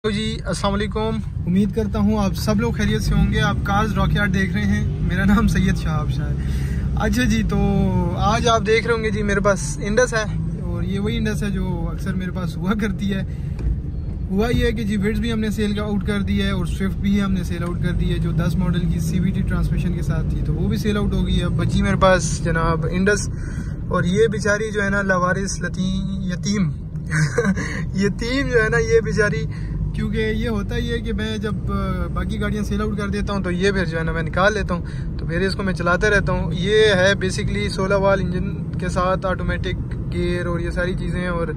तो जी अस्सलाम वालेकुम। उम्मीद करता हूँ आप सब लोग खैरियत से होंगे। आप कार्स रॉकयार्ड देख रहे हैं। मेरा नाम सैयद शहाब शाह है। अच्छा जी, तो आज आप देख रहे होंगे जी मेरे पास इंडस है और ये वही इंडस है जो अक्सर मेरे पास हुआ करती है। हुआ ये है कि जी विड्स भी हमने सेल आउट कर दी है और स्विफ्ट भी हमने सेल आउट कर दी है जो 10 मॉडल की CVT ट्रांसमिशन के साथ थी, तो वो भी सेल आउट हो गई है। बची मेरे पास जनाब इंडस और ये बेचारी जो है ना लवारिस यतीम यतीम जो है ना ये बेचारी, क्योंकि ये होता ही है कि मैं जब बाकी गाड़ियाँ सेल आउट कर देता हूँ तो ये फिर जो है ना मैं निकाल लेता हूँ, तो फिर इसको मैं चलाते रहता हूँ। ये है बेसिकली 16 वाल इंजन के साथ ऑटोमेटिक गियर और ये सारी चीज़ें, और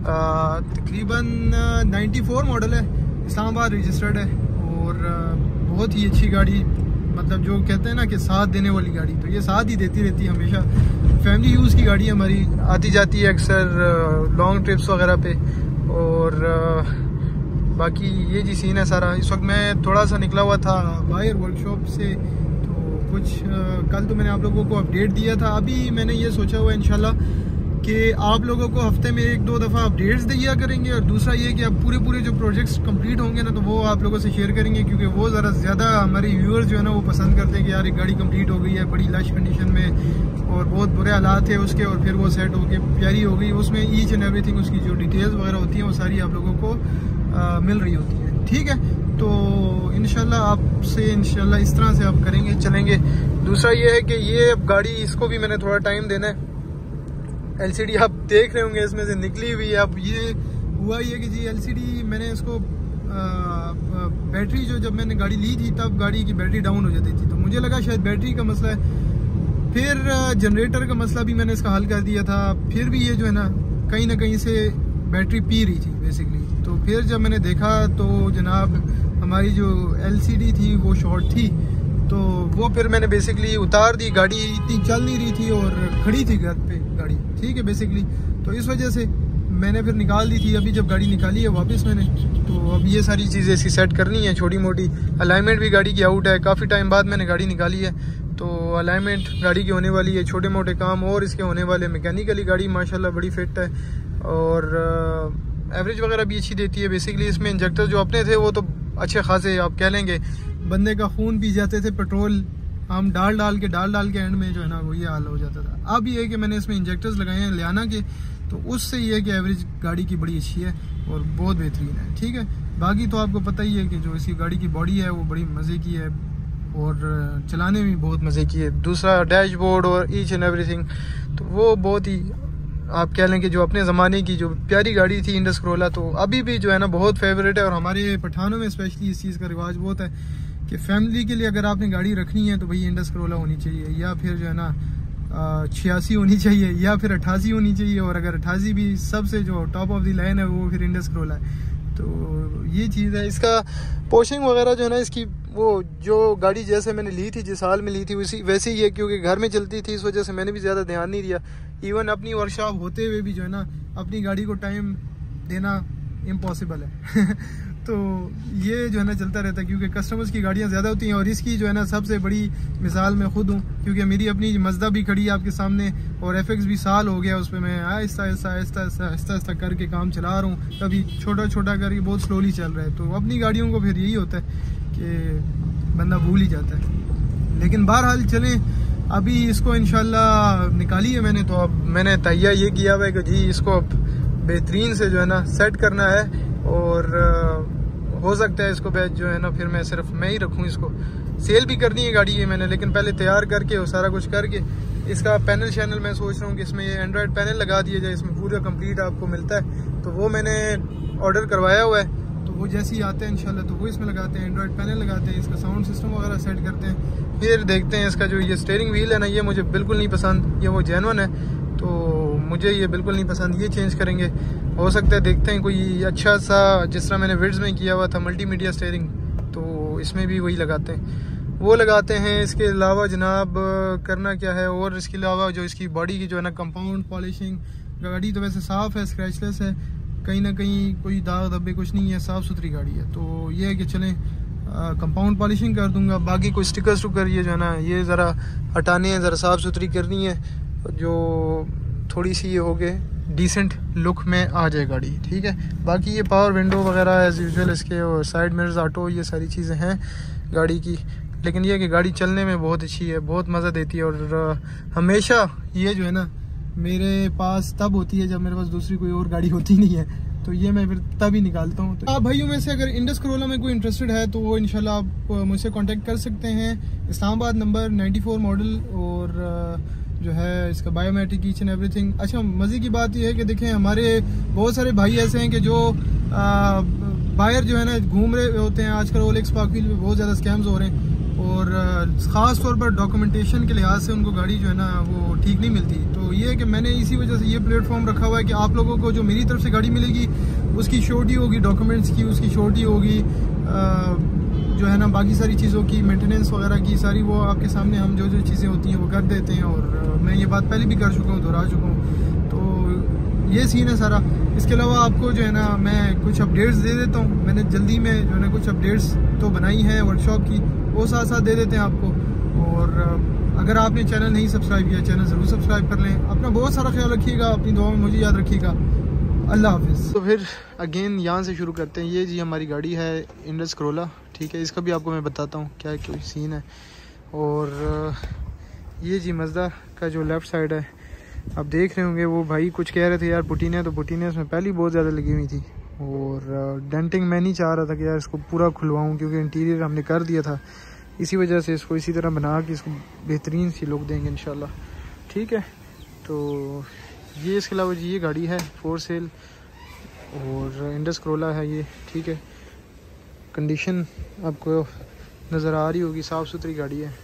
तकरीबन 94 मॉडल है, इस्लामाबाद रजिस्टर्ड है और बहुत ही अच्छी गाड़ी, मतलब जो कहते हैं ना कि साथ देने वाली गाड़ी, तो ये साथ ही देती रहती है हमेशा। फैमिली यूज़ की गाड़ी हमारी आती जाती है अक्सर लॉन्ग ट्रिप्स वगैरह पे। और बाकी ये जी सीन है सारा। इस वक्त मैं थोड़ा सा निकला हुआ था बाहर वर्कशॉप से, तो कुछ कल तो मैंने आप लोगों को अपडेट दिया था। अभी मैंने ये सोचा हुआ है इंशाल्लाह कि आप लोगों को हफ्ते में 1-2 दफ़ा अपडेट्स दिया करेंगे, और दूसरा ये कि अब पूरे जो प्रोजेक्ट्स कंप्लीट होंगे ना तो वो आप लोगों से शेयर करेंगे, क्योंकि वो ज़रा ज़्यादा हमारे व्यूअर्स जो है ना वो पसंद करते हैं कि यार एक गाड़ी कंप्लीट हो गई है बड़ी लश कंडीशन में और बहुत बुरे हालात थे उसके, और फिर वो सेट होके प्यारी हो गई। उसमें ईच एंड एवरीथिंग उसकी जो डिटेल्स वगैरह होती हैं वो सारी आप लोगों को मिल रही होती है। ठीक है, तो इंशाल्लाह आपसे इंशाल्लाह इस तरह से आप करेंगे चलेंगे। दूसरा ये है कि ये अब गाड़ी इसको भी मैंने थोड़ा टाइम देना है। LCD आप देख रहे होंगे इसमें से निकली हुई है। अब ये हुआ ये कि जी LCD मैंने इसको बैटरी जो जब मैंने गाड़ी ली थी तब गाड़ी की बैटरी डाउन हो जाती थी, तो मुझे लगा शायद बैटरी का मसला है। फिर जनरेटर का मसला भी मैंने इसका हल कर दिया था। फिर भी ये जो है ना कहीं से बैटरी पी रही थी बेसिकली। तो फिर जब मैंने देखा तो जनाब हमारी जो LCD थी वो शॉर्ट थी, तो वो फिर मैंने बेसिकली उतार दी। गाड़ी इतनी चल नहीं रही थी और खड़ी थी घर पे गाड़ी, ठीक है बेसिकली, तो इस वजह से मैंने फिर निकाल दी थी। अभी जब गाड़ी निकाली है वापस मैंने, तो अब ये सारी चीज़ें इसकी सेट करनी है, छोटी मोटी। अलाइनमेंट भी गाड़ी की आउट है, काफ़ी टाइम बाद मैंने गाड़ी निकाली है, तो अलाइनमेंट गाड़ी की होने वाली है, छोटे मोटे काम और इसके होने वाले। मैकेनिकली गाड़ी माशाल्लाह बड़ी फिट है और एवरेज वगैरह भी अच्छी देती है। बेसिकली इसमें इंजेक्टर जो अपने थे वो तो अच्छे खासे आप कह लेंगे बंदे का खून पी जाते थे, पेट्रोल हम डाल के एंड में जो है ना वो ये हाल हो जाता था। अब ये है कि मैंने इसमें इंजेक्टर्स लगाए हैं लियाना के, तो उससे ये है कि एवरेज गाड़ी की बड़ी अच्छी है और बहुत बेहतरीन है। ठीक है, बाकी तो आपको पता ही है कि जो इसकी गाड़ी की बॉडी है वो बड़ी मज़े की है और चलाने में बहुत मज़े की है। दूसरा डैशबोर्ड और ईच एंड एवरीथिंग, तो वो बहुत ही आप कह लें कि जो अपने ज़माने की जो प्यारी गाड़ी थी इंडस करोला, तो अभी भी जो है ना बहुत फेवरेट है। और हमारे पठानों में स्पेशली इस चीज़ का रिवाज बहुत है कि फैमिली के लिए अगर आपने गाड़ी रखनी है तो भाई इंडस करोला होनी चाहिए, या फिर जो है ना 86 होनी चाहिए, या फिर 88 होनी चाहिए, और अगर 88 भी सबसे जो टॉप ऑफ द लाइन है वो फिर इंडस करोला है। तो ये चीज़ है। इसका पोशिंग वगैरह जो है ना इसकी, वो जो गाड़ी जैसे मैंने ली थी जिस हाल में ली थी उसी वैसे ही है, क्योंकि घर में चलती थी इस वजह से मैंने भी ज़्यादा ध्यान नहीं दिया। इवन अपनी वर्कशॉप होते हुए भी जो है ना अपनी गाड़ी को टाइम देना इम्पॉसिबल है तो ये जो है ना चलता रहता है, क्योंकि कस्टमर्स की गाड़ियाँ ज़्यादा होती हैं। और इसकी जो है ना सबसे बड़ी मिसाल मैं खुद हूँ, क्योंकि मेरी अपनी मज़दा भी खड़ी है आपके सामने और FX भी साल हो गया उस पर। मैं आहिस्ता करके काम चला रहा हूँ, कभी छोटा करके बहुत स्लोली चल रहा है। तो अपनी गाड़ियों को फिर यही होता है कि बंदा भूल ही जाता है। लेकिन बहरहाल चलें, अभी इसको इंशाल्लाह निकाली है मैंने, तो अब मैंने तैयार ये किया हुआ है कि जी इसको अब बेहतरीन से जो है ना सेट करना है। और हो सकता है इसको बैच जो है ना फिर मैं सिर्फ मैं ही रखूँ, इसको सेल भी करनी है गाड़ी ये मैंने, लेकिन पहले तैयार करके और सारा कुछ करके इसका पैनल शैनल मैं सोच रहा हूँ कि इसमें ये एंड्रॉयड पैनल लगा दिया जाए, इसमें पूरा कंप्लीट आपको मिलता है। तो वो मैंने ऑर्डर करवाया हुआ है, तो वो जैसे ही आते हैं इंशाल्लाह तो वो इसमें लगाते हैं, एंड्रॉयड पैनल लगाते हैं, इसका साउंड सिस्टम वगैरह सेट करते हैं। फिर देखते हैं इसका जो ये स्टीयरिंग व्हील है ना ये मुझे बिल्कुल नहीं पसंद, ये वो जेन्युइन है तो मुझे ये बिल्कुल नहीं पसंद, ये चेंज करेंगे। हो सकता है देखते हैं कोई अच्छा सा, जिस तरह मैंने विड्स में किया हुआ था मल्टीमीडिया स्टीयरिंग, तो इसमें भी वही लगाते हैं, वो लगाते हैं। इसके अलावा जनाब करना क्या है, और इसके अलावा जो इसकी बॉडी की जो है ना कंपाउंड पॉलिशिंग, गाड़ी तो वैसे साफ़ है, स्क्रैचलेस है, कहीं ना कहीं कोई दाग धब्बे कुछ नहीं है, साफ़ सुथरी गाड़ी है। तो ये है कि चलें कंपाउंड पॉलिशिंग कर दूंगा। बाकी कोई स्टिकर ये जो है ना ये ज़रा हटाने हैं, ज़रा साफ़ सुथरी करनी है, जो थोड़ी सी ये हो गए डिसेंट लुक में आ जाए गाड़ी, ठीक है। बाकी ये पावर विंडो वगैरह एज़ यूजुअल इसके, और साइड मिरर्स ऑटो, ये सारी चीज़ें हैं गाड़ी की। लेकिन ये कि गाड़ी चलने में बहुत अच्छी है, बहुत मज़ा देती है। और हमेशा ये जो है ना मेरे पास तब होती है जब मेरे पास दूसरी कोई और गाड़ी होती नहीं है, तो ये मैं फिर तभी निकालता हूँ। तो आप भाइयों में से अगर इंडस करोला में कोई इंटरेस्टेड है तो वो इंशाल्लाह आप मुझसे कांटेक्ट कर सकते हैं। इस्लामाबाद नंबर 94 मॉडल, और जो है इसका बायोमेट्रिक ईच एंड एवरीथिंग। अच्छा, मज़े की बात यह है कि देखें हमारे बहुत सारे भाई ऐसे हैं कि जो बायर जो है ना घूम रहे होते हैं आजकल, ओलेक्स पार्कव्हील पे बहुत ज़्यादा स्कैम्स हो रहे हैं, और ख़ास तौर पर डॉक्यूमेंटेशन के लिहाज से उनको गाड़ी जो है ना वो ठीक नहीं मिलती। तो ये है कि मैंने इसी वजह से ये प्लेटफॉर्म रखा हुआ है कि आप लोगों को जो मेरी तरफ से गाड़ी मिलेगी उसकी श्योरिटी होगी, डॉक्यूमेंट्स की उसकी श्योरिटी होगी, जो है ना बाकी सारी चीज़ों की मेंटेनेंस वगैरह की सारी वो आपके सामने हम जो चीज़ें होती हैं वो कर देते हैं। और मैं ये बात पहले भी कर चुका हूँ, दोहरा चुका हूँ। तो ये सीन है सारा। इसके अलावा आपको जो है ना मैं कुछ अपडेट्स दे देता हूँ। मैंने जल्दी में जो है ना कुछ अपडेट्स तो बनाई हैं वर्कशॉप की, वो साथ साथ दे देते हैं आपको। और अगर आपने चैनल नहीं सब्सक्राइब किया, चैनल ज़रूर सब्सक्राइब कर लें। अपना बहुत सारा ख्याल रखिएगा, अपनी दुआ में मुझे याद रखिएगा। अल्लाह हाफिज़। तो फिर अगेन यहाँ से शुरू करते हैं। ये जी हमारी गाड़ी है इंडस करोला, ठीक है। इसका भी आपको मैं बताता हूँ क्या क्या सीन है। और ये जी मज़दा का जो लेफ़्ट साइड है आप देख रहे होंगे, वो भाई कुछ कह रहे थे यार पुटीने, तो पुटीने उसमें पहले ही बहुत ज़्यादा लगी हुई थी। और डेंटिंग मैं नहीं चाह रहा था कि यार इसको पूरा खुलवाऊँ, क्योंकि इंटीरियर हमने कर दिया था, इसी वजह से इसको इसी तरह बना के इसको बेहतरीन सी लुक देंगे इंशाल्लाह, ठीक है। तो ये इसके अलावा जी ये गाड़ी है फॉर सेल, और इंडस करोला है ये, ठीक है। कंडीशन आपको नज़र आ रही होगी, साफ़ सुथरी गाड़ी है।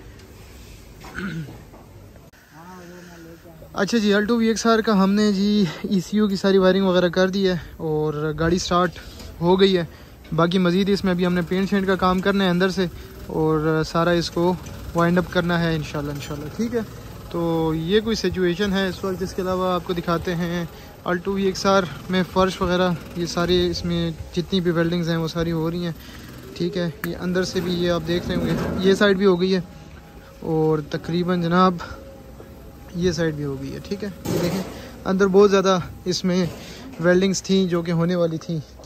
अच्छा जी, अल्टो VXR का हमने जी ECU की सारी वायरिंग वगैरह कर दी है और गाड़ी स्टार्ट हो गई है। बाकी मज़ीद इसमें अभी हमने पेंट शेंट का काम करना है अंदर से, और सारा इसको वाइंड अप करना है इंशाल्लाह, ठीक है। तो ये कोई सिचुएशन है इस वक्त। इसके अलावा आपको दिखाते हैं अल्टो VXR में फ़र्श वगैरह, ये सारे इसमें जितनी भी वेल्डिंग्स हैं वो सारी हो रही हैं, ठीक है। ये अंदर से भी ये आप देख रहे होंगे, ये साइड भी हो गई है, और तकरीबन जनाब ये साइड भी हो गई है, ठीक है। ये देखें अंदर बहुत ज़्यादा इसमें वेल्डिंग्स थी जो कि होने वाली थी,